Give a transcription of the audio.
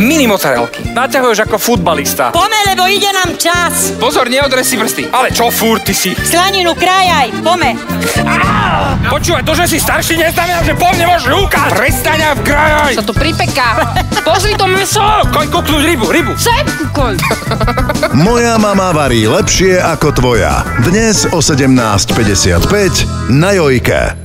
mini mozzarelky. Naťahuješ ako futbalista. Pome, lebo ide nám čas. Pozor, neodrez si prsty. Ale čo furt ty si? Slaninu krajaj, pome. Počúvaj, to, že si starší, neznamená, že po mne môžeš rúkať. Prestaň a vkrajaj. Sa to pripeká. Pozri to meso. Koň kúknúť rybu. Sem kúkoň. Moja mama varí lepšie ako tvoja. Dnes o 17:55 na Jojke.